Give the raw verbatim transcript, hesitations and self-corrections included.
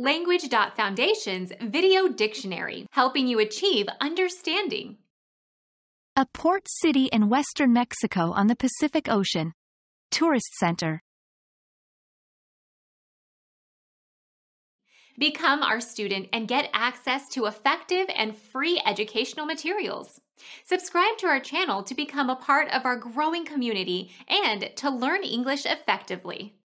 Language.Foundation's Video Dictionary, helping you achieve understanding. A port city in western Mexico on the Pacific Ocean. Tourist center. Become our student and get access to effective and free educational materials. Subscribe to our channel to become a part of our growing community and to learn English effectively.